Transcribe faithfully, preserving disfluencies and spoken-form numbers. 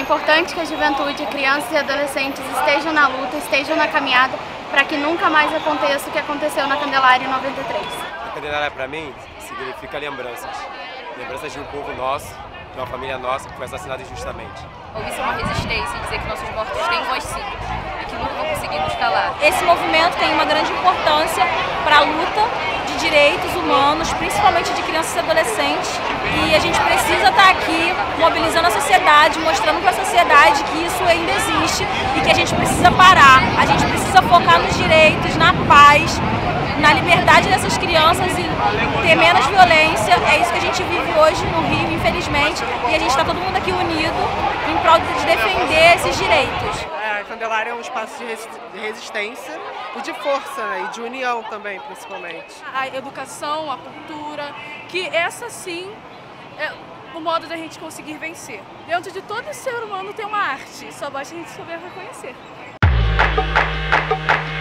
importante que a juventude, crianças e adolescentes estejam na luta, estejam na caminhada, para que nunca mais aconteça o que aconteceu na Candelária em noventa e três. A Candelária, para mim, significa lembranças. Lembranças de um povo nosso, de uma família nossa que foi assassinada injustamente. Ouvir isso é uma resistência e dizer que nossos mortos têm voz sim e que nunca vão conseguir nos calar. Esse movimento tem uma grande importância para a luta de direitos humanos, principalmente de crianças e adolescentes, e a gente precisa estar aqui mobilizando a sociedade, mostrando para a sociedade que isso ainda existe e que a gente precisa parar, a gente precisa focar nos direitos, na paz, na liberdade dessas crianças e ter menos violência. É isso que a gente vive hoje no Rio, infelizmente, e a gente está todo mundo aqui unido em prol de defender esses direitos. É, a Candelária é um espaço de resistência e de força, né? E de união também, principalmente. A educação, a cultura, que essa sim é o modo da gente conseguir vencer. Dentro de todo ser humano tem uma arte, só basta a gente saber reconhecer.